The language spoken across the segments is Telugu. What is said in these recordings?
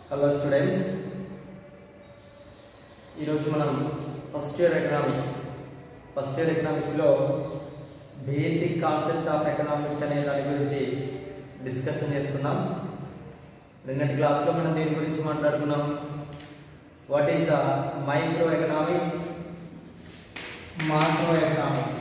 హలో స్టూడెంట్స్, ఈరోజు మనం ఫస్ట్ ఇయర్ ఎకనామిక్స్లో బేసిక్ కాన్సెప్ట్ ఆఫ్ ఎకనామిక్స్ అనే దాని గురించి డిస్కషన్ చేసుకుందాం. నిన్నటి క్లాస్లో మనం దేని గురించి మాట్లాడుకున్నాం? What is the micro economics, macro economics.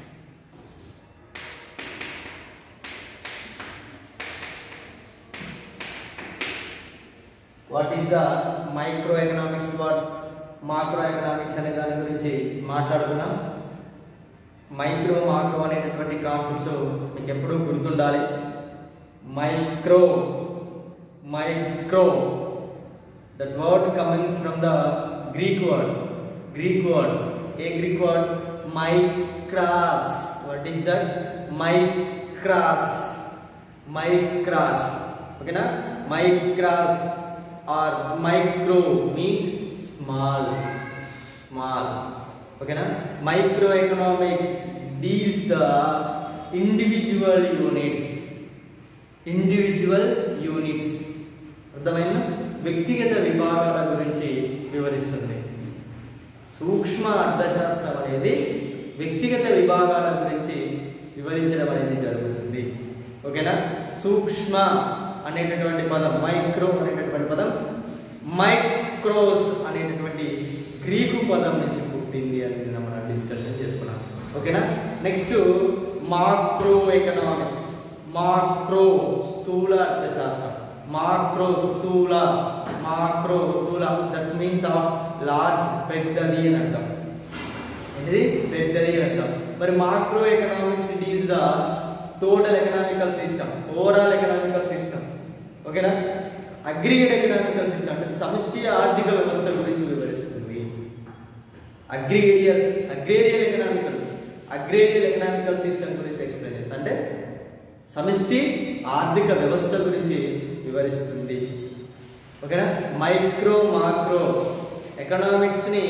What is the micro economics, what macro economics అనే దాని గురించి మాట్లాడుకున్నాం. మైక్రో మాక్రో అనేటటువంటి కాన్సెప్ట్స్ మీకు ఎప్పుడూ గుర్తుండాలి. Micro that word coming from the Greek word a Greek word micros. What is that? Micros. ఓకేనా? Micros or micro means small. Okay na? Microeconomics deals the individual units. అర్థమైనా? వ్యక్తిగత విభాగాల గురించి వివరిస్తుంది. సూక్ష్మ అర్థశాస్త్రం అనేది వ్యక్తిగత విభాగాల గురించి వివరించడం అనేది జరుగుతుంది. ఓకేనా? సూక్ష్మ అనేటటువంటి పదం, మైక్రో అనేటటువంటి పదం మైక్రోస్ అనేటటువంటి గ్రీకు పదం నుంచి పుట్టింది అనేది మనం డిస్కషన్ చేసుకున్నాం. ఓకేనా? Next macro economics. మాక్రో స్థూల అర్థశాస్త్రం. మాక్రో స్థూల దట్ మీన్స్ ఆఫ్ లార్జ్, పెద్దది అని అర్థం. ఇది పెద్దది అంటాం. మరి macro economics it is the total economical system, overall economical system. ఓకేనా? అగ్రిగేట్ ఎకనామికల్ సిస్టమ్ అంటే సమష్టి ఆర్థిక వ్యవస్థ గురించి వివరిస్తుంది. అగ్రేరియల్ ఎకనామికల్ సిస్టమ్ గురించి ఎక్స్ప్లెయిన్ చేస్తుంది. అంటే సమష్టి ఆర్థిక వ్యవస్థ గురించి వివరిస్తుంది. ఓకేనా? మైక్రో మాక్రో ఎకనామిక్స్ ని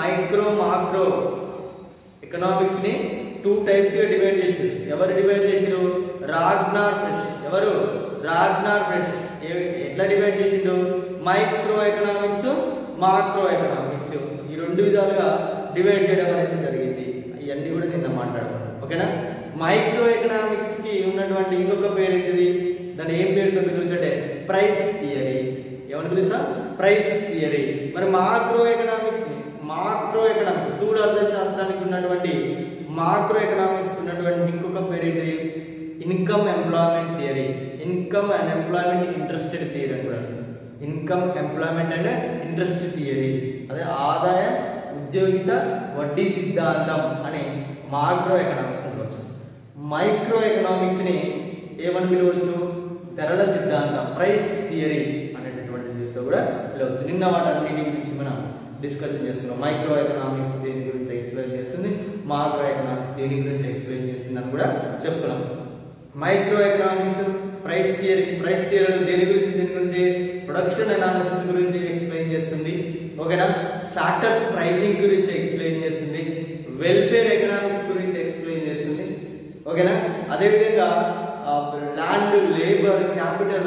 టూ టైప్స్ గా డివైడ్ చేశారు. ఎవరు డివైడ్ చేశారు? Ragnar Frisch. ఎట్లా డివైడ్ చేసిండు? మైక్రో ఎకనామిక్స్, మాక్రో ఎకనామిక్స్ ఈ రెండు విధాలుగా డివైడ్ చేయడం అనేది జరిగింది. ఇవన్నీ కూడా నిన్న మాట్లాడుకున్నాం. ఓకేనా? మైక్రో ఎకనామిక్స్ కి ఉన్నటువంటి ఇంకొక పేరు ఏంటిది? దాన్ని ఏం పేరుతో పిలుచుంటే ప్రైస్ థియరీ. ఏమని పిలుస్తా? Price theory. మరి మాక్రో ఎకనామిక్స్ స్థూల అర్థశాస్త్రానికి ఉన్నటువంటి మాక్రో ఎకనామిక్స్ ఉన్నటువంటి ఇంకొక పేరు ఏంటి? Income employment theory. Income and employment interested theory అని కూడా. Income employment and interest theory, అదే ఆదాయ ఉద్యోగిత వడ్డీ సిద్ధాంతం అని మాక్రో ఎకనామిక్స్ అనవచ్చు. మైక్రో ఎకనామిక్స్ ని ఏమని పిలవచ్చు? ధరల సిద్ధాంతం, ప్రైస్ థియరీ అనేటటువంటి దీంతో కూడా పిలవచ్చు. నిన్న వాటన్నిటి గురించి మనం డిస్కషన్ చేస్తున్నాం. మైక్రో ఎకనామిక్స్ దేని గురించి ఎక్స్ప్లెయిన్ చేస్తుంది, మాక్రో ఎకనామిక్స్ దేని గురించి ఎక్స్ప్లెయిన్ చేస్తుంది అని కూడా చెప్తున్నాం. మైక్రో ఎకనామిక్స్ ప్రైస్ థియరీ దేని గురించి? ప్రొడక్షన్ అనాలిసిస్ గురించి ఎక్స్ప్లెయిన్ చేస్తుంది. ఓకేనా? ఫ్యాక్టర్స్ ప్రైసింగ్ గురించి ఎక్స్ప్లెయిన్ చేస్తుంది. వెల్ఫేర్ ఎకనామిక్స్ గురించి ఎక్స్ప్లెయిన్ చేస్తుంది. ఓకేనా? అదేవిధంగా ల్యాండ్ లేబర్ క్యాపిటల్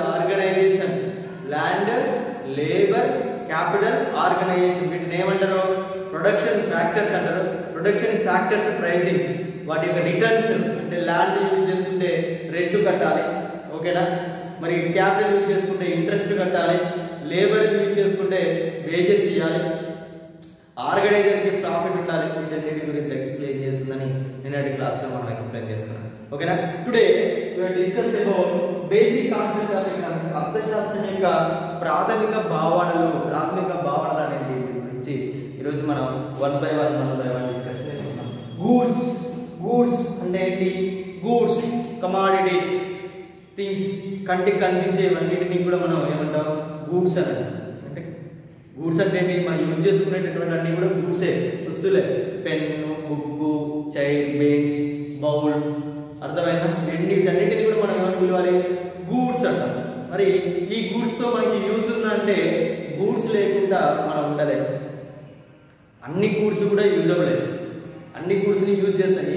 ఆర్గనైజేషన్ వీటిని ఏమంటారు? ప్రొడక్షన్ ఫ్యాక్టర్స్ అంటారు. ప్రొడక్షన్ ఫ్యాక్టర్స్ ప్రైసింగ్, వాటి యొక్క రిటర్న్స్ అంటే ల్యాండ్ యూజ్ చేసుకుంటే రెంట్ కట్టాలి. ఓకేనా? మరి క్యాపిటల్ యూజ్ చేసుకుంటే ఇంట్రెస్ట్ కట్టాలి. లేబర్ యూజ్ చేసుకుంటే వేజెస్ ఇవ్వాలి. ఆర్గనైజర్కి ప్రాఫిట్ ఉండాలి. వీటన్నిటి గురించి ఎక్స్ప్లెయిన్ చేస్తుందని నిన్నటి క్లాస్లో మనం ఎక్స్ప్లెయిన్ చేసుకున్నాం. ఓకేనా? Today we will discuss about basic concept of economics. అర్థశాస్త్రం యొక్క ప్రాథమిక భావనలు అనే వీటి గురించి ఈరోజు మనం వన్ బై వన్ డిస్కషన్ చేసుకున్నాం. గూడ్స్ అంటే ఏంటి? గూడ్స్ కమాడిటీస్, థింగ్స్, కంటికి కనిపించేవన్నిటిని కూడా మనం ఏమంటాం? గూడ్స్ అని. అంటే గూడ్స్ అంటే ఏంటి? మనం యూజ్ చేసుకునేటటువంటి అన్ని కూడా గూడ్సే, వస్తువులే. Pen, book, chair, bench, bowl. అర్థమైనా? వీటన్నిటిని కూడా మనం ఏమని పిలవాలి? గూడ్స్ అంటాం. మరి ఈ గూడ్స్తో మనకి యూజ్ ఉందంటే గూడ్స్ లేకుండా మనం ఉండలేము. అన్ని గూడ్స్ కూడా యూజబులే. అన్ని గూడ్స్ని యూజ్ చేస్తాం.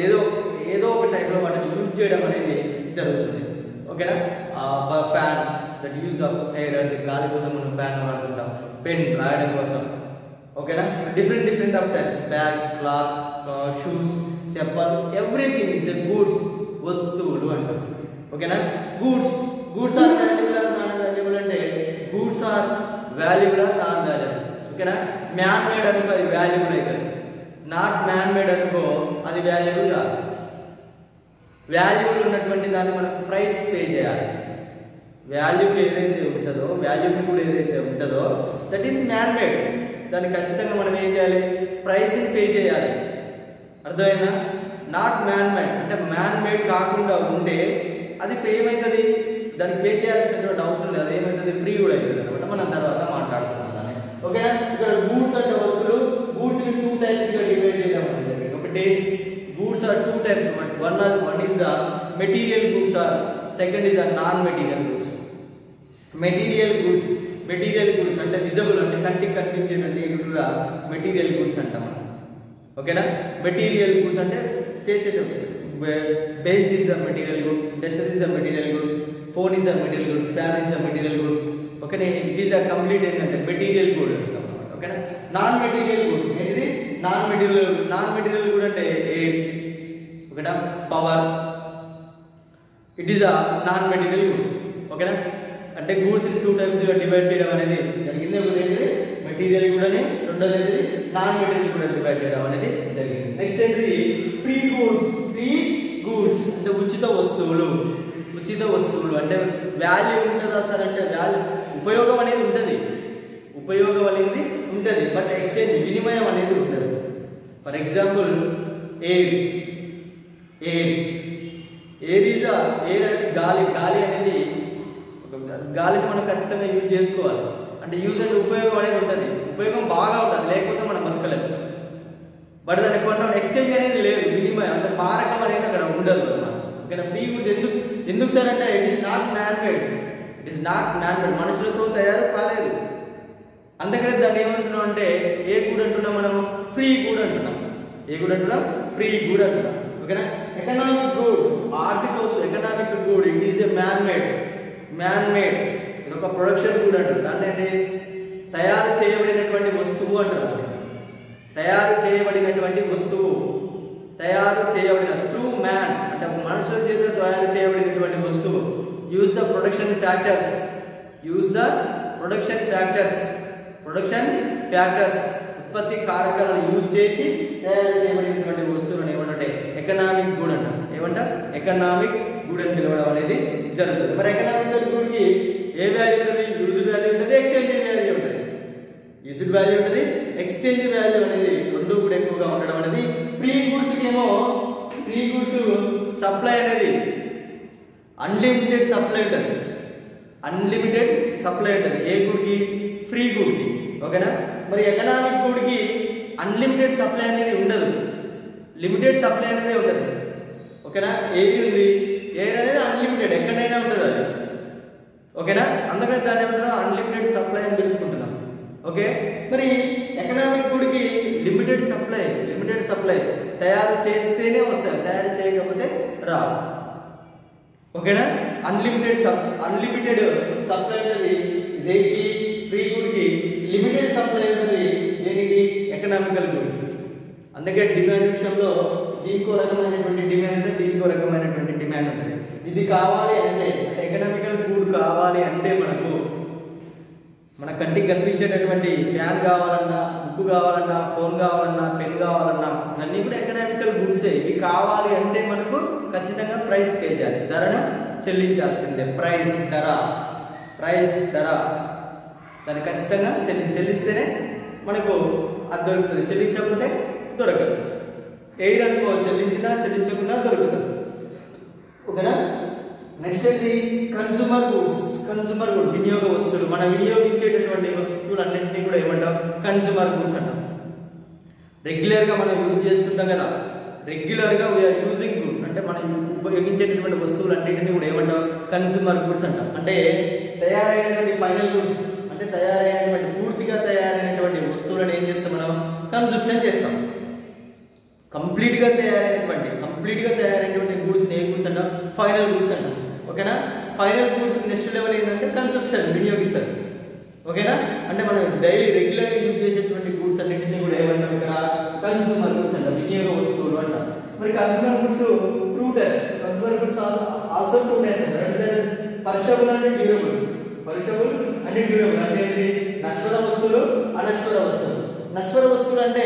ఏదో ఒక టైప్లో వాటిని యూజ్ చేయడం అనేది జరుగుతుంది. ఓకేనా? Fan that use of air, అంటే గాలి కోసం మనం ఫ్యాన్ వాడుతుంటాం, పెన్ రాయడం కోసం, ఓకేనా. Different of types, bag, cloth, shoes, chappal, everything is a goods, వస్తువులు అంటాం, ఓకేనా. Goods are valuable or non valuable అంటే goods are valuable or non valuable, ఓకేనా. మ్యాన్ మేడ్ అనుకో అది వాల్యుబుల్ అవుతుంది, నాట్ మ్యాన్ మేడ్ అనుకో అది వాల్యుబుల్ కాదు. వాల్యుబుల్ ఉన్నటువంటి దాన్ని మనం ప్రైస్ పే చేయాలి. వాల్యుబుల్ ఏదైతే ఉంటుందో, వాల్యుబుల్ కూడా ఏదైతే ఉంటుందో దట్ ఈస్ మ్యాన్ మేడ్, దాన్ని ఖచ్చితంగా మనం ఏం చేయాలి, ప్రైస్ని పే చేయాలి. అర్థమైందా? నాట్ మ్యాన్ మేడ్ అంటే మ్యాన్ మేడ్ కాకుండా ఉండే అది ఏమవుతుంది, దానికి పే చేయాల్సినటువంటి అవసరం లేదు, ఏమవుతుంది, ఫ్రీ కూడా అవుతుంది అనమాట. మనం తర్వాత మాట్లాడుతున్నాం దాన్ని, ఓకేనా. ఇక్కడ గూడ్స్ అంటే వస్తువులు, గూడ్స్ ని 2 టైప్స్గా డివైడ్ చేయడం అనేది. ఒకటి goods are 2 types, one is the material goods or, second is the non material goods. Material goods అంటే విజిబుల్, అంటే కంటికి కనిపించేటువంటి కూడా మెటీరియల్ గూడ్స్ అంటాం మనం, ఓకేనా. మెటీరియల్ గూడ్స్ అంటే చేసేటప్పుడు bench is the material good, duster is the material good, phone is the material good, fan is the material good, ఓకేనా. ఇట్ ఈస్ ద కంప్లీట్ ఏంటంటే మెటీరియల్ గుడ్ అంటాం, ఓకేనా. నాన్ మెటీరియల్ గుడ్ ఏంటిది, నాన్ మెటీరియల్ గుడ్ అంటే ఓకేనా, power, it is the non material good, ఓకేనా. అంటే గూడ్స్ 2 టైప్స్గా డివైడ్ చేయడం అనేది జరిగింది. ఒకటి ఏంటిది మెటీరియల్ గుడ్ అని, రెండోది ఏంటిది నాన్ మెటీరియల్ గుడ్ డివైడ్ చేయడం అనేది జరిగింది. నెక్స్ట్ ఏంటిది ఫ్రీ గూడ్స్ అంటే ఉచిత వస్తువులు అంటే వాల్యూ ఉంటుందా సార్ అంటే ఉపయోగం అనేది ఉంటుంది, బట్ ఎక్స్చేంజ్ వినిమయం అనేది ఉంటుంది. ఫర్ ఎగ్జాంపుల్ ఎయిర్ అనేది గాలి అనేది గాలిని మనం ఖచ్చితంగా యూజ్ చేసుకోవాలి, అంటే యూజ్ అంటే ఉపయోగం అనేది ఉంటుంది, ఉపయోగం బాగా ఉంటుంది, లేకపోతే మనం బతకలేదు. బట్ దానికి కొంత ఎక్స్చేంజ్ అనేది లేదు, వినిమయం అంటే మారకం అనేది అక్కడ ఉండదు అన్నమాట, ఓకేనా. ఫ్రీ గూడ్స్ ఎందుకు సార్ అంటే it is not man made, మనుషులతో తయారు కాలేదు, అందుకనే దాన్ని ఏమంటున్నాం అంటే ఏ గూడ్ అంటున్నాం మనం, ఫ్రీ గూడ్ అంటున్నాం, ఓకేనా. ఎకనామిక్ గూడ్, ఆర్థిక వస్తువు, economic good it is a man made, ఇది ఒక ప్రొడక్షన్ గూడ్ అంటారు, దాన్ని అంటే తయారు చేయబడినటువంటి వస్తువు అంటారు, తయారు చేయబడిన త్రూ మ్యాన్ అంటే మనుషుల చేత తయారు చేయబడినటువంటి వస్తువు. యూజ్ ద ప్రొడక్షన్ ఫ్యాక్టర్స్ ఉత్పత్తి కారకాలను యూజ్ చేసి తయారు చేయబడినటువంటి వస్తువులను ఏమంటే ఎకనామిక్ గూడ్ అంటాం, ఎకనామిక్ గూడ్ అని పిలవడం అనేది జరుగుతుంది. మరి ఎకనామికల్ గూడ్కి ఏ వాల్యూ ఉంటుంది, యూజ్డ్ వాల్యూ ఉంటుంది, ఎక్స్చేంజ్ వాల్యూ ఉంటుంది. యూజ్డ్ వాల్యూ ఉంటుంది, ఎక్స్చేంజ్ వాల్యూ అనేది రెండు కూడా ఎక్కువగా ఉండడం అనేది. ఫ్రీ గూడ్స్ సప్లై అనేది అన్లిమిటెడ్ సప్లై ఉంటుంది, ఏ గూడ్కి, ఫ్రీ గూడ్కి, ఓకేనా. మరి ఎకనామిక్ గూడ్కి అన్లిమిటెడ్ సప్లై అనేది ఉండదు, లిమిటెడ్ సప్లై అనేది ఉండదు, ఓకేనా. ఎయిర్ అనేది అన్లిమిటెడ్, ఎక్కడైనా ఉంటుంది అది, ఓకేనా. అందుకని దాన్ని ఏమంటున్నాం, అన్లిమిటెడ్ సప్లై అని పిలుచుకుంటున్నాం, ఓకే. మరి ఎకనామిక్ గూడ్కి లిమిటెడ్ సప్లై తయారు చేస్తేనే వస్తాయి, తయారు చేయకపోతే రావు, ఓకేనా. అన్లిమిటెడ్ సప్లై ఉంటుంది దేనికి, ఫ్రీ గూడ్కి. లిమిటెడ్ సప్లై ఉంటుంది దేనికి, ఎకనామికల్ గూడ్కి. అందుకే డిమాండ్ విషయంలో దీనికో రకమైనటువంటి డిమాండ్ ఉంటుంది, దీనికో రకమైనటువంటి డిమాండ్ ఉంటుంది. ఇది కావాలి అంటే ఎకనామికల్ గూడ్ కావాలి అంటే మన కంటికి కనిపించేటటువంటి ఫ్యాన్ కావాలన్నా, బుక్ కావాలన్నా, ఫోన్ కావాలన్నా, పెన్ కావాలన్నా అన్నీ కూడా ఎకనామికల్ గూడ్సే. ఇవి కావాలి అంటే మనకు ఖచ్చితంగా ప్రైస్ పే చేయాలి, ధరను చెల్లించాల్సిందే. ప్రైస్ ధర దాన్ని ఖచ్చితంగా చెల్లిస్తేనే మనకు అది దొరుకుతుంది, చెల్లించకపోతే దొరకదు. ఎయిర్ అనుకో చెల్లించకుండా దొరుకుతుంది, ఓకేనా. నెక్స్ట్ ఏంటి, కన్సూమర్ గూడ్స్ వినియోగ వస్తువులు, మనం వినియోగించేటటువంటి వస్తువులు అన్నింటినీ కూడా ఏమంటాం, కన్సూమర్ గూడ్స్ అంటాం. రెగ్యులర్గా మనం యూజ్ చేస్తుంటాం కదా, రెగ్యులర్గా వీఆర్ యూజింగ్ గుడ్ అంటే మనం ఉపయోగించేటటువంటి వస్తువులు అన్నింటినీ కూడా ఏమంటాం, కన్సూమర్ గూడ్స్ అంటాం. అంటే తయారైనటువంటి ఫైనల్ గూడ్స్ అంటే పూర్తిగా తయారైనటువంటి వస్తువులను ఏం చేస్తాం మనం, కన్సూప్షన్ చేస్తాం. కంప్లీట్గా తయారైనటువంటి గూడ్స్ ఏ గూడ్స్ అంటాం, ఫైనల్ గూడ్స్ అంటాం, ఓకేనా. ఫైనల్ గూడ్స్ నెక్స్ట్ లెవెల్ ఏంటంటే కన్సంప్షన్, వినియోగిస్తారు. ఓకేనా, అంటే మనం డైలీ రెగ్యులర్గా యూజ్ చేసేటువంటి గూడ్స్ అన్నింటినీ కూడా ఏమంటాం ఇక్కడ కన్స్యూమర్ గూడ్స్ అంటాం, వినియోగ వస్తువులు అంటాం. మరి consumer goods two types, consumer goods also two types అంటారు. Perishable and durable. Perishable and durable అంటే ఏంటిది? నశ్వర వస్తువులు, అనశ్వర వస్తువులు. నశ్వర వస్తువులు అంటే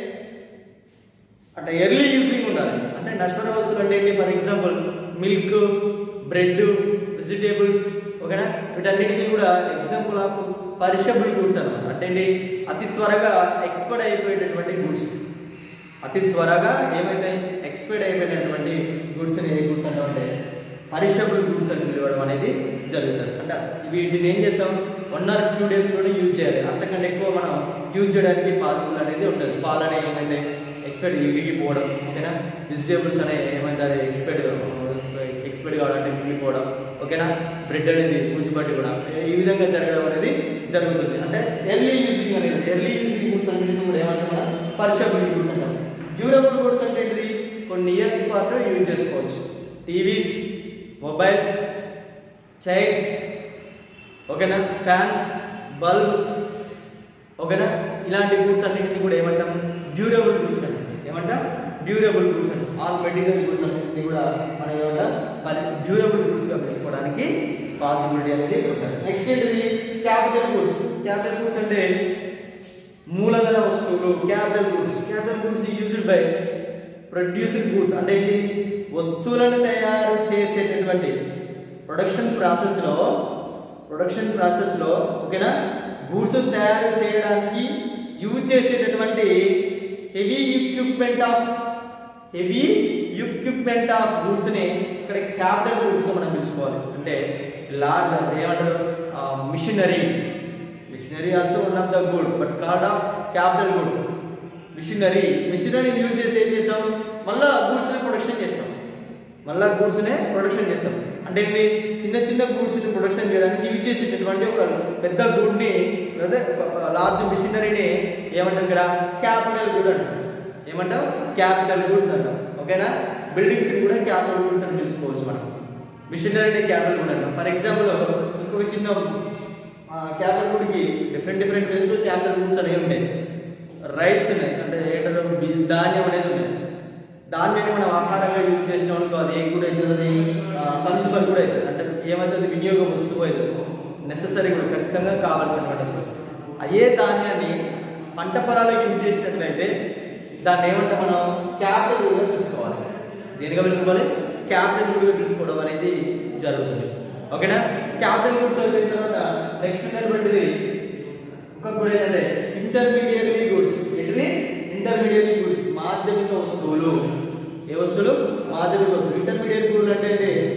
ఎర్లీ యూజింగ్ ఉండాలి. అంటే నశ్వర వస్తువులు అంటే ఏంటి? For example milk, bread, vegetables. ఓకేనా, వీటన్నిటినీ కూడా ఎగ్జాంపుల్ ఆఫ్ పర్షబుల్ గూడ్స్ అన్నమాట. అంటే ఏంటి? అతి త్వరగా ఎక్స్పైర్ అయిపోయేటటువంటి గూడ్స్. అతి త్వరగా ఏమైతే ఎక్స్పైర్ అయిపోయినటువంటి గూడ్స్ని ఏ గూడ్స్ అంటే పర్షబుల్ గూడ్స్ అని పిలవడం అనేది జరుగుతుంది. అంటే వీటిని ఏం చేస్తాం? 1 or 2 days కూడా యూజ్ చేయాలి. అంతకంటే ఎక్కువ మనం యూజ్ చేయడానికి పాసిబుల్ అనేది ఉంటుంది. పాలు అనేవి ఏమైతే ఎక్స్పైర్ విరిగిపోవడం. ఓకేనా, వెజిటేబుల్స్ అనేవి ఏమైతే ఎక్స్పైర్డ్ కావాలంటే విరిగిపోవడం. ఓకేనా, బ్రెడ్ అనేది పూచిపట్టి కూడా ఈ విధంగా జరగడం అనేది జరుగుతుంది. అంటే ఎర్లీ యూజింగ్ అనేది, ఎర్లీ యూజింగ్ గూడ్స్ అన్నింటినీ కూడా ఏమంటాం మనం? పర్షబుల్ గూడ్స్ అంటాం. డ్యూరబుల్ గూడ్స్ అంటే ఏంటిది? కొన్ని ఇయర్స్ పాటు యూజ్ చేసుకోవచ్చు. టీవీస్, మొబైల్స్, చైర్స్, ఓకేనా, ఫ్యాన్స్, బల్బ్, ఓకేనా, ఇలాంటి గూడ్స్ అన్నింటినీ కూడా ఏమంటాం? డ్యూరబుల్ గూడ్స్ అంటాం. ఏమంటాం? డ్యూరబుల్ గూడ్స్ అంటాం. ఆల్ మెటీరియల్ గూడ్స్ అన్నింటినీ కూడా మనం ఏమంటాం? డ్యూరబుల్ గూడ్స్గా తీసుకోవడానికి పాసిబిలిటీ అనేది ఉంటుంది. నెక్స్ట్ ఏంటిది? Capital goods. క్యాపిటల్ గూడ్స్ అంటే మూలధన వస్తువులు. Capital goods. Capital goods used by producing goods. అంటే ఏంటి? వస్తువులను తయారు చేసేటటువంటి ప్రొడక్షన్ ప్రాసెస్లో ఓకేనా, గూడ్స్ తయారు చేయడానికి యూజ్ చేసేటటువంటి హెవీ ఎక్విప్మెంట్ ఆఫ్ గూడ్స్ ని ఇక్కడ క్యాపిటల్ గూడ్స్ గా మనం పిలుచుకోవాలి. అంటే లార్జ్ అంటే ఏమంటారు? Machinery also one of the good but called of capital good. Machinery use చేసి ఏం చేస్తాం? మళ్ళా గూడ్స్ ని ప్రొడక్షన్ చేస్తాం. అంటే ఏంటి? చిన్న గూడ్స్ని ప్రొడక్షన్ చేయడానికి యూజ్ చేసేటటువంటి ఒక పెద్ద గూడ్ని లేదా లార్జ్ మిషనరీని ఏమంటాం? ఇక్కడ క్యాపిటల్ గుడ్ అంటాం. ఏమంటాం? క్యాపిటల్ గూడ్స్ అంటాం. ఓకేనా, బిల్డింగ్స్ కూడా క్యాపిటల్ గూడ్స్ అని పిలుచుకోవచ్చు మనం. మిషనరీని క్యాపిటల్ గుడ్ అంటాం. ఫర్ ఎగ్జాంపుల్ ఇంకొక చిన్న క్యాపిటల్ గుడ్కి డిఫరెంట్ వేస్లో క్యాపిటల్ గూడ్స్ అనేవి ఉంటాయి. రైస్ ఉన్నాయి, అంటే ఏంటంటే ధాన్యం అనేది ఉన్నాయి. ధాన్యాన్ని మనం ఆహారంగా యూజ్ చేసినాం అనుకో, అది ఏం కూడా అవుతుంది? అది కన్స్యూమర్ కూడా అవుతుంది. అంటే ఏమవుతుంది? వినియోగ వస్తువు అవుతుంది. నెససరీ కూడా ఖచ్చితంగా కావాల్సినటువంటి వస్తువు. అదే ధాన్యాన్ని పంట పొలాల్లో యూజ్ చేసినట్లయితే దాన్ని ఏమంటే మనం క్యాపిటల్ గుడ్గా పిలుచుకోవాలి. దేనిగా పిలుచుకోవాలి? క్యాపిటల్ గుడ్గా పిలుచుకోవడం అనేది జరుగుతుంది. ఓకేనా, క్యాపిటల్ గుడ్స్ అయిపోయిన తర్వాత నెక్స్ట్ ఉన్నటువంటిది ఒక కూడా ఏంటంటే ఇంటర్మీడియట్ గూడ్స్. ఏంటిది? ఇంటర్మీడియట్ గూడ్స్, మాధ్యమిక వస్తువులు. ఏ వస్తువులు? మాధ్యమిక వస్తువులు. ఇంటర్మీడియట్ గూడ్స్ అంటే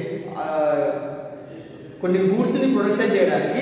కొన్ని గూడ్స్ని ప్రొడక్షన్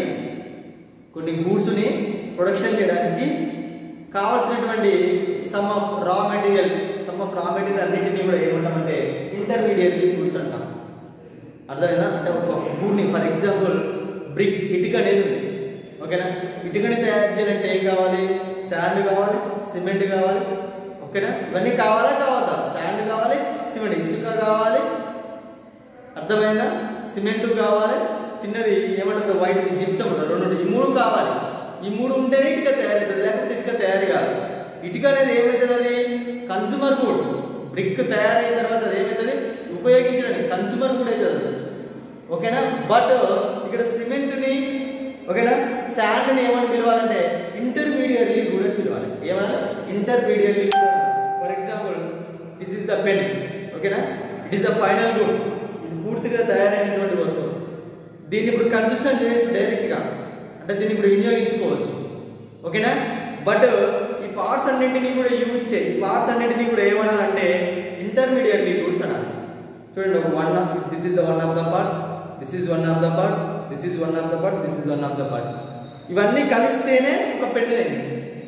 చేయడానికి కావాల్సినటువంటి సమ్ ఆఫ్ రా మెటీరియల్ అన్నింటినీ కూడా ఏమంటామంటే ఇంటర్మీడియట్ గూడ్స్ అంటాం. అర్థమైందా? అంటే ఒక గూడ్ని ఫర్ ఎగ్జాంపుల్ బ్రిక్, ఇటుక అనేది ఉంది. ఓకేనా, ఇటుకని తయారు చేయాలంటే ఏం కావాలి? శాండ్ కావాలి, సిమెంట్ కావాలి. ఓకేనా, ఇవన్నీ కావాలా? శాండ్ కావాలి, సిమెంట్, ఇసుక కావాలి. అర్థమైందా? సిమెంట్ కావాలి, చిన్నది ఏమంటుంది? వైట్ జిప్సం రెండు. ఈ 3 కావాలి. ఈ 3 ఉంటేనే ఇటుక తయారవుతుంది, లేకపోతే ఇటుక తయారు కాదు. ఇటుక అనేది ఏమవుతుంది? అది కన్స్యూమర్ గుడ్. బ్రిక్ తయారైన తర్వాత అది ఏమవుతుంది? ఉపయోగించడానికి కన్స్యూమర్ గుడ్ అవుతుంది. ఓకేనా, బట్ ఇక్కడ సిమెంట్ని, ఓకేనా, శాండ్ని ఏమని పిలవాలంటే ఇంటర్మీడియట్లీ గుడ్ అని పిలవాలి. ఏమన్నా? Intermediately. For example this is the pen. ఓకేనా, it is the final good. ఇది పూర్తిగా తయారైనటువంటి వస్తువు. దీన్ని ఇప్పుడు కన్సంప్షన్ చేయొచ్చు డైరెక్ట్గా, అంటే దీన్ని ఇప్పుడు వినియోగించుకోవచ్చు. ఓకేనా, బట్ ఈ పార్ట్స్ అన్నింటినీ కూడా పార్ట్స్ అన్నింటినీ కూడా ఏమనాలంటే ఇంటర్మీడియట్లీ గూడ్స్ అనాలి. చూడండి, this is the one of the part, this is one of the part, this is one of the part, this is one of the part. ఇవన్నీ కలిస్తేనే ఒక పెన్ను అయింది.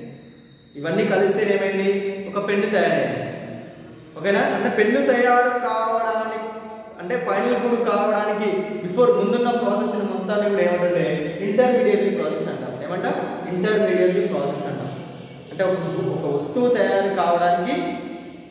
ఒక పెన్ను తయారైంది. ఓకేనా, అంటే పెన్ను తయారు కావడానికి, అంటే ఫైనల్ గుడ్ కావడానికి బిఫోర్ ముందున్న ప్రాసెస్ మొత్తాన్ని కూడా ఏమంటే ఇంటర్మీడియట్లీ ప్రాసెస్ అంటాం. ఏమంటాం? ఇంటర్మీడియట్లీ ప్రాసెస్ అంటాం. అంటే ఒక వస్తువు తయారు కావడానికి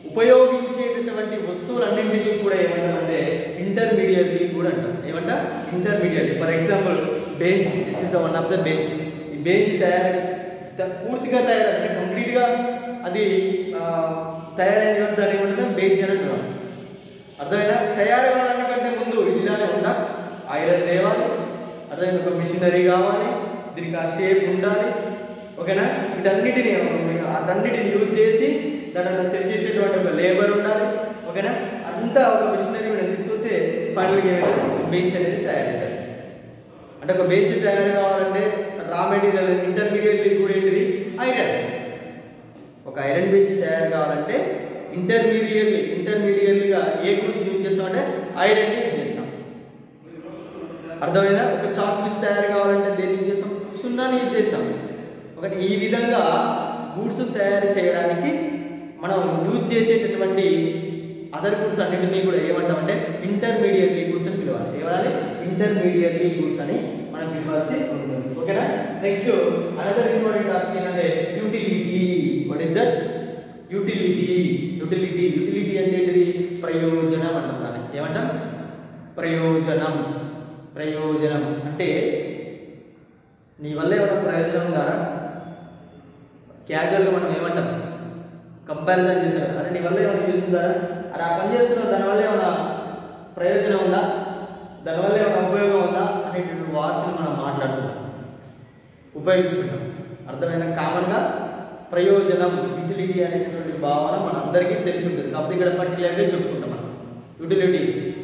ఉపయోగించేటటువంటి వస్తువులన్నింటినీ కూడా ఏమంటామంటే ఇంటర్మీడియట్లీ కూడా అంటాం. ఏమంటా intermediate. For example bench, this is the one of the bench. ఈ బెంచ్ పూర్తిగా తయారంటే కంప్లీట్గా అది తయారైన దాన్ని ఏమంటున్నాం బెంచ్ అని అంటున్నాం. అర్థమైనా? తయారు కావడానికంటే ముందు ఇదిలానే ఉందా, ఐరన్ తేవాలి, అర్థమైన ఒక మిషనరీ కావాలి, దీనికి ఆ షేప్ ఉండాలి. ఓకేనా? వీటన్నిటిని యూజ్ చేసి దాంట్లో సెట్ చేసేటువంటి ఒక లేబర్ ఉండాలి. ఓకేనా? అంతా ఒక మిషనరీ కూడా తీసుకొస్తే ఫైనల్గా బెంచ్ అనేది తయారవుతుంది. అంటే ఒక బెంచ్ తయారు కావాలంటే రా మెటీరియల్ ఇంటర్మీడియట్లీ కూడా ఏంటిది ఐరన్. ఒక ఐరన్ బెంచ్ తయారు కావాలంటే ఇంటర్మీడియట్లీగా ఏ గూడ్స్ యూజ్ చేస్తామంటే ఐరన్ యూజ్ చేస్తాం. అర్థమైనా? ఒక చాక్ పీస్ తయారు కావాలంటే దేన్ని యూజ్ చేస్తాం? సున్నాని యూజ్ చేస్తాం. ఒకటి ఈ విధంగా గూడ్స్ తయారు చేయడానికి మనం యూజ్ చేసేటటువంటి అదర్ గూడ్స్ అన్నిటినీ కూడా ఏమంటామంటే ఇంటర్మీడియట్లీ గూడ్స్ అని పిలవాలి. ఏమనాలి? ఇంటర్మీడియట్లీ గూడ్స్ అని మనం పిలవాల్సి ఉంటుంది. ఓకేనా? నెక్స్ట్ అనదర్ ఇంపార్టెంట్ టాపిక్ ఏంటంటే utility. What is that? Utility అంటే ఏంటిది? ప్రయోజనం అంటాం దాన్ని. ఏమంటాం? ప్రయోజనం అంటే నీ వల్ల ఏమైనా ప్రయోజనం ఉందారా? క్యాజువల్గా మనం ఏమంటాం? కంపారిజన్ చేశారు. అరే నీ వల్ల ఏమైనా యూజ్ ఉందారా? అరే ఆ పని చేస్తున్నావు, దానివల్ల ఏమైనా ప్రయోజనం ఉందా, దానివల్ల ఏమైనా ఉపయోగం ఉందా అనేటువంటి వార్డ్స్ని మనం మాట్లాడుతున్నాం, ఉపయోగిస్తున్నాం. అర్థమైన? కామన్గా ప్రయోజనం, యూటిలిటీ అనేటువంటి భావన మనందరికీ తెలిసి ఉంటుంది. కాబట్టి ఇక్కడ పర్టికులర్గా చెప్పుకుంటాం మనం యూటిలిటీ.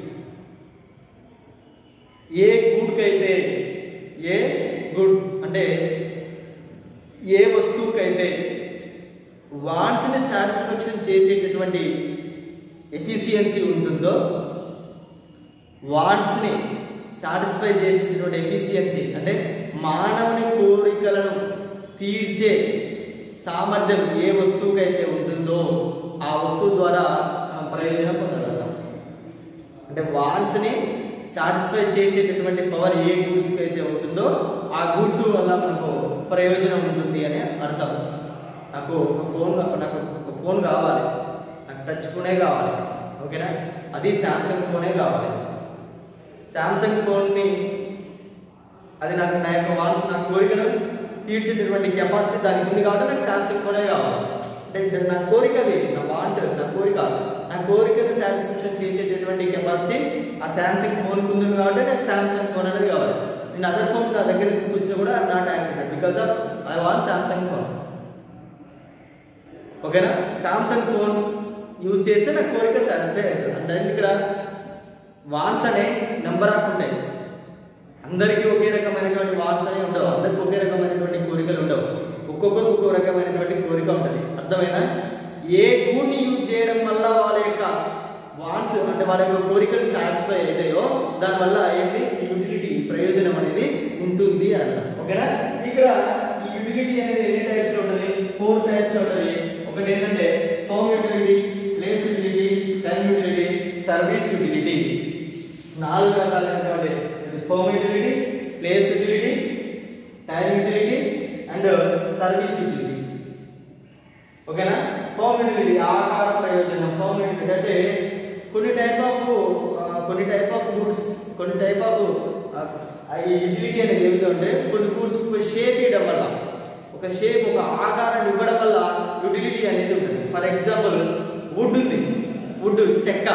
ఏ గుడ్కైతే, ఏ గుడ్ అంటే ఏ వస్తువుకైతే వాంట్స్ని సాటిస్ఫాక్షన్ చేసేటటువంటి ఎఫిషియన్సీ ఉంటుందో, వాంట్స్ని సాటిస్ఫై చేసేటటువంటి ఎఫిషియన్సీ అంటే మానవుని కోరికలను తీర్చే సామర్థ్యం ఏ వస్తువుకైతే ఉంటుందో ఆ వస్తువు ద్వారా ప్రయోజనం పొందగలుగుతాం. అంటే వాంట్స్ని సాటిస్ఫై చేసేటటువంటి పవర్ ఏ గూడ్స్కి అయితే ఉంటుందో ఆ గూడ్స్ వల్ల మనకు ప్రయోజనం ఉంటుంది అని అర్థం. నాకు ఒక ఫోన్ కావాలి, నాకు టచ్ ఫోనే కావాలి. ఓకేనా? అది శాంసంగ్ ఫోనే కావాలి. శాంసంగ్ ఫోన్ని అది నాకు నా యొక్క వాంట్స్, నా కోరికను తీర్చేటటువంటి కెపాసిటీ దానికి ఉంది కాబట్టి నాకు శాంసంగ్ ఫోనే కావాలి. అంటే నా కోరిక అది, నా వాంట్, నా కోరికను సాటిస్ఫాక్షన్ చేసేటటువంటి కెపాసిటీ ఆ శాంసంగ్ ఫోన్కి ఉంది కాబట్టి నాకు శాంసంగ్ ఫోన్ అనేది కావాలి. నేను అదర్ ఫోన్ నా దగ్గర తీసుకొచ్చినా కూడా I'm not accepted because of I want Samsung phone. ఓకేనా? శాంసంగ్ ఫోన్ యూజ్ చేస్తే నా కోరిక సాటిస్ఫై అవుతుంది. అంటే ఇక్కడ వాంట్స్ అనే నెంబర్ ఆఫ్ ఉంటాయి. అందరికీ ఒకే రకమైనటువంటి వాంట్స్ అనేవి ఉండవు, అందరికీ ఒకే రకమైనటువంటి కోరికలు ఉండవు. ఒక్కొక్కరు ఒక్కో రకమైనటువంటి కోరిక ఉంటుంది. అర్థమైనా? ఏ గూడ్ని యూజ్ చేయడం వల్ల వాళ్ళ యొక్క వాంట్స్ అంటే వాళ్ళ యొక్క కోరికలు సాటిస్ఫై అవుతాయో దానివల్ల ఏంటి యూటిలిటీ, ప్రయోజనం అనేది ఉంటుంది అంట. ఓకేనా? ఇక్కడ ఈ యూటిలిటీ అనేది ఎన్ని టైప్స్ ఉంటుంది? 4 టైప్స్ ఉంటుంది. ఒకటి ఏంటంటే form utility, place utility, time utility, service utility. 4 రకాలైనటువంటి form utility, place utility, time utility and service utility. ఓకేనా? ఫార్మ్ యూటిలిటీ ఆకార ప్రయోజనం. ఫార్మ్ యూటిలిటీ అంటే కొన్ని టైప్ ఆఫ్ గూడ్స్, కొన్ని టైప్ ఆఫ్ యూటిలిటీ అనేది ఏమిటంటే కొన్ని గూడ్స్ ఒక షేప్ ఇవ్వడం వల్ల, ఒక షేప్, ఒక ఆకారాన్ని ఇవ్వడం వల్ల యూటిలిటీ అనేది ఉంటుంది. ఫర్ ఎగ్జాంపుల్ వుడ్ ఉంది, వుడ్ చెక్క.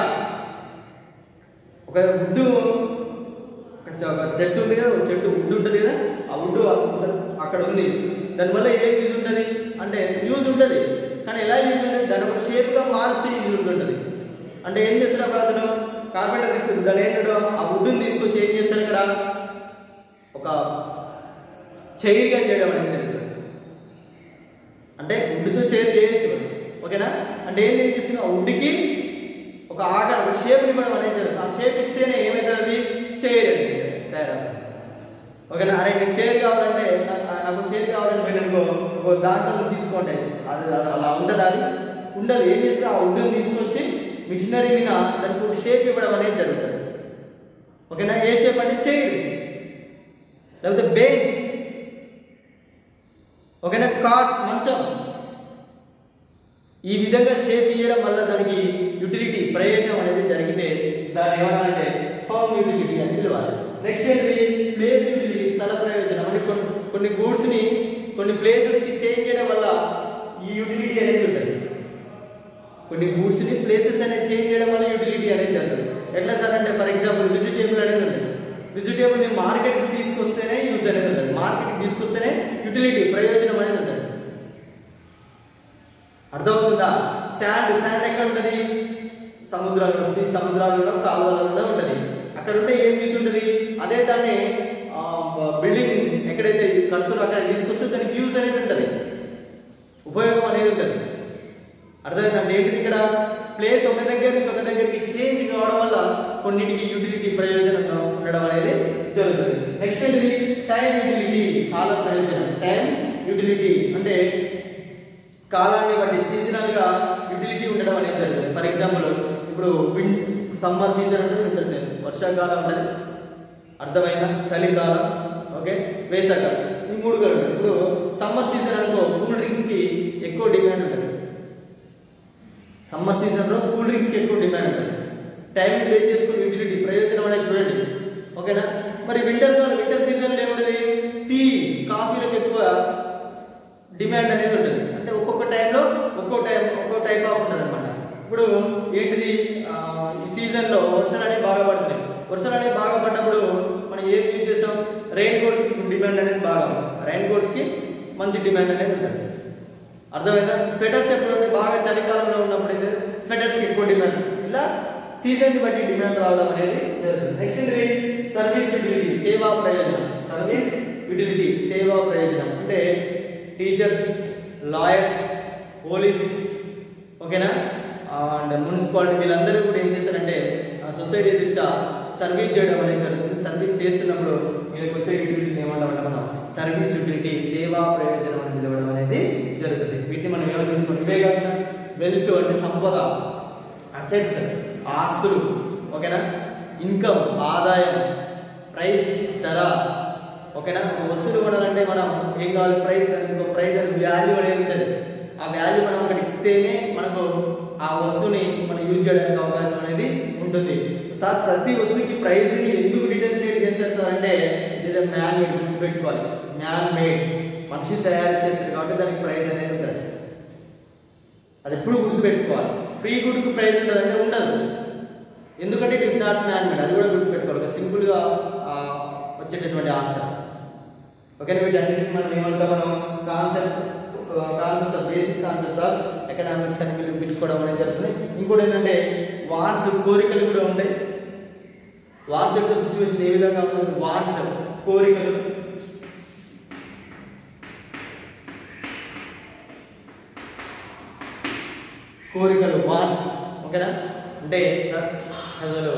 ఒక వుడ్, ఒక చెట్టు ఉంది కదా, ఒక చెట్టు వుడ్ ఉంటుంది కదా, ఆ వుడ్ అక్కడ ఉంది. దానివల్ల ఏం యూజ్ ఉంటుంది అంటే యూజ్ ఉంటుంది, కానీ ఎలా యూజ్ ఉంటుంది? దాని ఒక షేప్గా మార్చి యూజ్ ఉంటుంది. అంటే ఏం చేస్తాడు అతను? కార్పెంటర్ తీసుకుంది దాన్ని ఏంటో ఆ వుడ్ని తీసుకొచ్చి ఏం చేస్తాడు? ఇక్కడ ఒక చైర్గా చేయడం అనేది జరుగుతుంది. అంటే వుడ్తో చైర్ చేయొచ్చు. ఓకేనా? అంటే ఏం చేస్తున్నా? వుడ్కి ఒక ఆకారం, ఒక షేప్ ఇవ్వడం అనేది జరుగుతుంది. ఆ షేప్ ఇస్తేనే ఏమవుతుంది? చైర్ అనేది తయారవుతుంది. ఓకేనా? అరే నీకు చైర్ కావాలంటే, నాకు చైర్ కావాలంటే నేను ఒక దాంట్లో తీసుకోండి, అది అలా ఉంటుంది. అది ఉండదు. ఏం చేస్తే ఆ వుడ్ని తీసుకొచ్చి మిషనరీ మీద దానికి ఒక షేప్ ఇవ్వడం అనేది జరుగుతుంది. ఓకేనా? ఏ షేప్ అంటే చైర్, లేకపోతే బెంచ్. ఓకేనా? కాట్, మంచం. ఈ విధంగా షేప్ ఇవ్వడం వల్ల దానికి యుటిలిటీ ప్రయోజనం అనేది జరిగితే దాన్ని ఏమన్నారంటే ఫర్మ్ యుటిలిటీ అని పిలవాలి. నెక్స్ట్ ఏంటి ప్లేస్ యుటిలిటీ, స్థల ప్రయోజనం. అంటే కొన్ని గూడ్స్ ని కొన్ని ప్లేసెస్ కి చేంజ్ చేయడం వల్ల ఈ యుటిలిటీ అనేది ఉంటుంది. కొన్ని గూడ్స్ ని ప్లేసెస్ అనేది చేంజ్ చేయడం వల్ల యుటిలిటీ అనేది జరుగుతుంది. ఎట్లా సార్ అంటే ఫర్ ఎగ్జాంపుల్ వెజిటేబుల్ అనేది ఉంటుంది. వెజిటేబుల్ ని మార్కెట్ కి తీసుకొస్తేనే యూజ్ అనేది ఉంటుంది. మార్కెట్ కి తీసుకొస్తేనే యుటిలిటీ ప్రయోజనం అనేది ఉంటుంది. అర్థమవుతుందా? శాండ్ ఎక్కడ ఉంటుంది? సముద్రాలలో కాలువలలో ఉంటుంది. అక్కడ ఉంటే ఏం యూజ్ ఉంటుంది? అదే దాన్ని బిల్డింగ్ ఎక్కడైతే కడుతున్నా అక్కడ తీసుకొస్తే దానికి యూజ్ అనేది ఉంటుంది, ఉపయోగం అనేది ఉంటుంది. అర్థమైందంటే ఏంటిది ఇక్కడ ప్లేస్ ఒక దగ్గర నుంచి ఒక దగ్గరికి చేంజ్ కావడం వల్ల కొన్నిటికి యుటిలిటీ ప్రయోజనంగా ఉండడం అనేది జరుగుతుంది. నెక్స్ట్ ఏంటిది టైం యుటిలిటీ, కాల ప్రయోజనం. టైం యుటిలిటీ అంటే కాలాన్ని బట్టి సీజనల్ గా యుటిలిటీ ఉండడం అనేది జరుగుతుంది. ఫర్ ఎగ్జాంపుల్ ఇప్పుడు సమ్మర్ సీజన్ ఉంటుంది, వింటర్ సీజన్, వర్షాకాలం ఉంటుంది, అర్థమైందా, చలికాలం, ఓకే, వేసవికాలం, ఈ 3 కాలం ఉంటుంది. ఇప్పుడు సమ్మర్ సీజన్ అనుకో కూల్ డ్రింక్స్ కి ఎక్కువ డిమాండ్ ఉంటుంది. సమ్మర్ సీజన్ లో కూల్ డ్రింక్స్ కి ఎక్కువ డిమాండ్ ఉంటుంది. టైం బేస్ చేసుకుని యూటిలిటీ ప్రయోజనం అనేది చూడండి, ఓకేనా. మరి వింటర్ సీజన్ లో ఏముంటుంది? టీ కాఫీలకు ఎక్కువ డిమాండ్ అనేది ఉంటుంది. అంటే ఒక్కొక్క టైంలో ఒక్కో టైప్ ఆఫ్ ఉంటుంది అనమాట. ఇప్పుడు ఏంటిది ఈ సీజన్లో వర్షాలు అనేవి బాగా పడుతున్నాయి. వర్షాలు అనేవి బాగా పడ్డప్పుడు మనం ఏం యూజ్ చేస్తాం? రెయిన్ కోట్స్ కి డిమాండ్ అనేది బాగా, రెయిన్ కోట్స్ కి మంచి డిమాండ్ అనేది ఉంటుంది. అర్థమైందా? స్వెటర్స్ ఎప్పుడు బాగా చలికాలంలో ఉన్నప్పుడు అయితే స్వెటర్స్ కి ఎక్కువ డిమాండ్. ఇలా సీజన్ బట్టి డిమాండ్ రావడం అనేది జరుగుతుంది. నెక్స్ట్ ఇది సర్వీస్ యుటిలిటీ, సేవా ప్రయోజనం. సర్వీస్ యుటిలిటీ, సేవా ప్రయోజనం అంటే టీచర్స్, లాయర్స్, పోలీస్, ఓకేనా, అండ్ మున్సిపాలిటీ వీళ్ళందరూ కూడా ఏం చేస్తారంటే సొసైటీ దృష్ట్యా సర్వీస్ చేయడం అనేది జరుగుతుంది. సర్వీస్ చేస్తున్నప్పుడు వీళ్ళకి వచ్చే యుటిలిటీని ఏమంటామంటే మనం సర్వీస్ యుటిలిటీ, సేవా ప్రయోజనం అని పిలవడం అనేది జరుగుతుంది. వీటిని మనం ఏమైనా చూసుకోండి. ఇవే కాకుండా వెల్త్ అంటే సంపద, అసెట్స్ ఆస్తులు, ఓకేనా, ఇన్కమ్ ఆదాయం, ప్రైస్ ధర, ఓకేనా. వస్తువులు కొనాలంటే మనం ఏం కావాలి? ప్రైస్. ప్రైస్ అంటే వాల్యూ అనేది ఉంటుంది. ఆ వాల్యూ మనం ఒకటి ఇస్తేనే మనకు ఆ వస్తువుని మనం యూజ్ చేయడానికి అవకాశం అనేది ఉంటుంది. సార్ ప్రతి వస్తువుకి ప్రైస్ ని ఎందుకు డిటర్మినేట్ చేస్తారు సార్ అంటే ఇది మ్యాన్ మేడ్, గుర్తుపెట్టుకోవాలి. మ్యాన్ మేడ్, మనిషి తయారు చేస్తారు కాబట్టి దానికి ప్రైస్ అనేది ఉంటుంది. అది ఎప్పుడు గుర్తుపెట్టుకోవాలి. ఫ్రీ గుడ్ కు ప్రైస్ ఉంటుందంటే ఉండదు, ఎందుకంటే it is not man made. అది కూడా గుర్తుపెట్టుకోవాలి. ఒక సింపుల్ గా వచ్చేటటువంటి ఆన్సర్, ఓకేనా. వీటన్నిటిని మనం ఏమంటాం? మనం concepts basic concepts of economics అని పిలుచుకోవడం అనేది జరుగుతుంది. ఇంకోటి ఏంటంటే వాట్స్, కోరికలు కూడా ఉంటాయి. వాట్స్ యొక్క సిచ్యువేషన్ ఏ విధంగా ఉంటుంది? వాట్స్ కోరికలు, వాట్స్, ఓకేనా. అంటే అసలు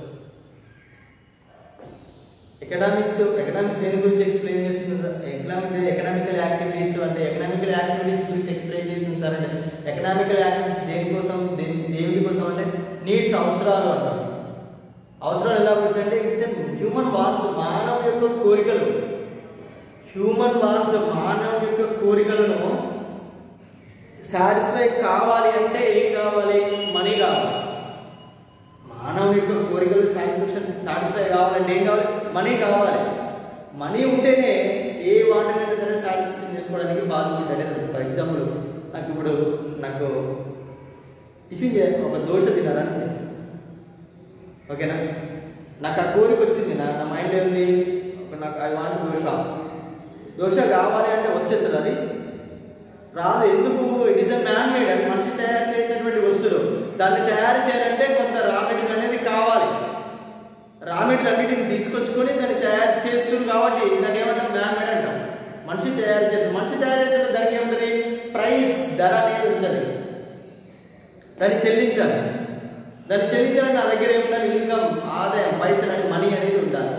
ఎకనామిక్స్ దేని గురించి ఎక్స్ప్లెయిన్ చేస్తుంది సార్? ఎకనామికల్ యాక్టివిటీస్ అంటే ఎకనామికల్ యాక్టివిటీస్ గురించి ఎక్స్ప్లెయిన్ చేస్తుంది సార్. అంటే ఎకనామికల్ యాక్టివిటీస్ దేనికోసం, దేని కోసం అంటే నీడ్స్, అవసరాలు అంటారు. అవసరాలు ఎలా పుడుతాయంటే ఇట్స్ హ్యూమన్ వాంట్స్, మానవ యొక్క కోరికలు. హ్యూమన్ వాంట్స్, మానవ యొక్క కోరికలను సాటిస్ఫై కావాలి అంటే ఏం కావాలి? మనీ కావాలి. మానవ యొక్క కోరికలు సాటిస్ఫై కావాలంటే ఏం కావాలి? మనీ కావాలి. మనీ ఉంటేనే ఏ వాటినైనా సరే సాటిస్ఫాక్షన్ చేసుకోవడానికి పాసిబిలిటీ అనేది ఉంటుంది. ఫర్ ఎగ్జాంపుల్ నాకు టిఫిన్ ఒక దోశ తినాలని, ఓకేనా. నాకు ఆ కోరిక వచ్చింది, నా మైండ్ ఏంది? నాకు ఐ వాంట్ దోశ కావాలి అంటే వచ్చేస్తుంది. అది రాదు. ఎందుకు? It is a man made. అది మనిషి తయారు చేసినటువంటి వస్తువులు. దాన్ని తయారు చేయాలంటే కొంత రా మెటీరియల్ అనేది కావాలి. రా మెటీరియల్ అన్నిటిని తీసుకొచ్చుకొని దాన్ని తయారు చేస్తుంది కాబట్టి దాన్ని ఏమంటాం? మ్యాన్ మేడ్ అంటాం. మనిషి తయారు చేసిన దానికి ఏముంటుంది? ప్రైస్, ధర అనేది ఉంటుంది. దాన్ని చెల్లించాలి. నా దగ్గర ఏముండాలి? ఇన్కమ్, ఆదాయం, పైసలు అని మనీ అనేది ఉండాలి.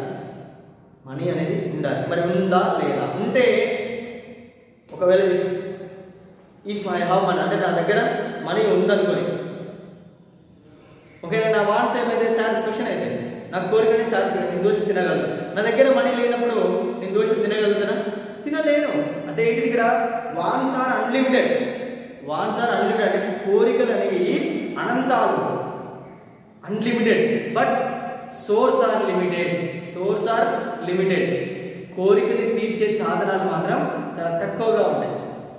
మరి ఉందా లేదా? ఉంటే ఒకవేళ ఇఫ్ ఐ హావ్ మనీ అంటే నా దగ్గర మనీ ఉందనుకొని, ఓకే, నా వాంట్స్ ఏమైతే సాటిస్ఫాక్షన్ అయితే, నా కోరికనే సాటిస్ఫాక్షన్, నేను దోష తినగలను. నా దగ్గర మనీ లేనప్పుడు నేను దోష తినగలుగుతానా? తినలేను. అంటే ఏంటిది ఇక్కడ? Wants are unlimited. Wants are unlimited అంటే కోరికలు అనేవి అనంతాలు, unlimited. But source are limited. Source are limited. కోరికని తీర్చే సాధనాలు మాత్రం చాలా తక్కువగా ఉంటాయి.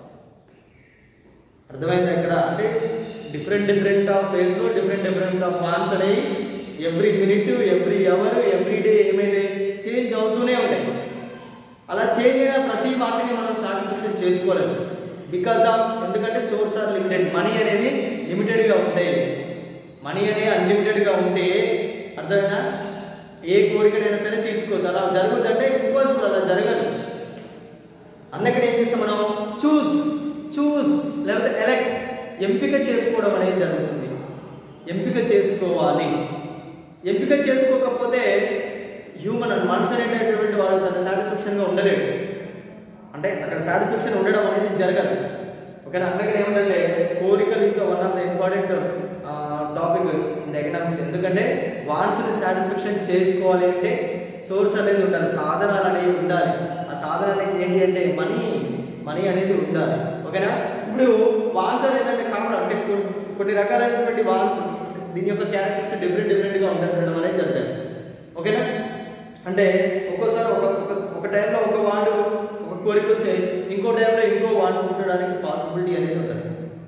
అర్థమైంది ఇక్కడ? అంటే డిఫరెంట్ ఆఫ్ ఫేజ్లో డిఫరెంట్ ఆఫ్ వాన్స్ అనేవి every minute, every hour, every day ఏమైతే చేంజ్ అవుతూనే ఉంటాయి. అలా చేంజ్ అయిన ప్రతి వాటిని మనం సాటిస్ఫాక్షన్ చేసుకోలేము. బికాస్ ఆఫ్ ఎందుకంటే సోర్స్ ఆర్ లిమిటెడ్. మనీ అనేది లిమిటెడ్గా ఉంటాయి. మనీ అనేది అన్లిమిటెడ్గా ఉంటే అర్థమైనా ఏ కోరికనైనా సరే తీర్చుకోవచ్చు. అలా జరుగుతుందంటే ఇంపాసిబుల్, అలా జరగదు. అందుకని ఏం చేస్తాం మనం? చూస్ లేకపోతే ఎలెక్ట్, ఎంపిక చేసుకోవడం అనేది జరుగుతుంది. ఎంపిక చేసుకోవాలి. ఎంపిక చేసుకోకపోతే హ్యూమన్ మనసు అనేటటువంటి వాడు తన సాటిస్ఫాక్షన్గా ఉండలేడు. అంటే అక్కడ సాటిస్ఫాక్షన్ ఉండడం అనేది జరగదు. ఓకేనా? అందుకని ఏమిటంటే కోరికలు is one of the important topic in economics. ఎందుకంటే వాన్స్ని సాటిస్ఫాక్షన్ చేసుకోవాలి అంటే సోర్స్ అనేది ఉండాలి, సాధనాలు అనేవి ఉండాలి. ఆ సాధనానికి ఏంటి అంటే మనీ అనేది ఉండాలి. ఓకేనా? ఇప్పుడు వాన్స్ అనేది కామన్, అంటే కొన్ని రకాలైనటువంటి వాన్స్, దీని యొక్క క్యారెక్టర్స్ డిఫరెంట్గా ఉండడం అనేది జరుగుతాయి. ఓకేనా? అంటే ఒక్కోసారి ఒక టైంలో ఒక వాడు ఒక కోరిక వస్తే ఇంకో టైంలో ఇంకో వాడు పుట్టడానికి పాసిబిలిటీ అనేది ఉంటుంది.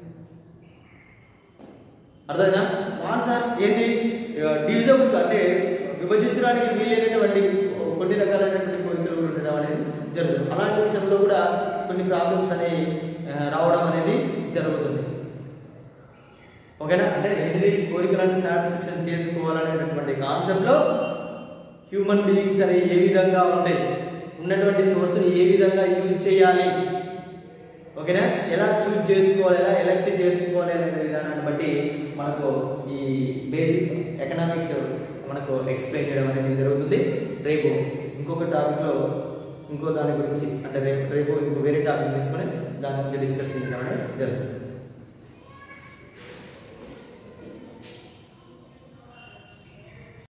అర్థమైనా? వాన్స్ ఆర్ ఏంటి? డివిజబుల్, అంటే విభజించడానికి వీలైనటువంటి కొన్ని రకాలైనటువంటి కోరికలు ఉండడం అనేది జరుగుతుంది. అలాంటి విషయంలో కూడా కొన్ని ప్రాబ్లమ్స్ అనేవి రావడం అనేది జరుగుతుంది. ఓకేనా? అంటే ఏంటిది? కోరికలను సాటిస్ఫాక్షన్ చేసుకోవాలనేటటువంటి కాన్సెప్ట్లో హ్యూమన్ బీయింగ్స్ అనేవి ఏ విధంగా ఉంటాయి, ఉన్నటువంటి సోర్స్ని ఏ విధంగా యూజ్ చేయాలి, ఓకేనా, ఎలా చూజ్ చేసుకోవాలి, ఎలా ఎలెక్ట్ చేసుకోవాలి అనే విధానాన్ని బట్టి మనకు ఈ బేసిక్ ఎకనామిక్స్ మనకు ఎక్స్ప్లెయిన్ చేయడం అనేది జరుగుతుంది. రేపు ఇంకొక టాపిక్లో ఇంకో దాని గురించి, అంటే రేపు ఇంకో వేరే టాపిక్ తీసుకొని దాని గురించి డిస్కస్ చేయడం అనేది జరుగుతుంది.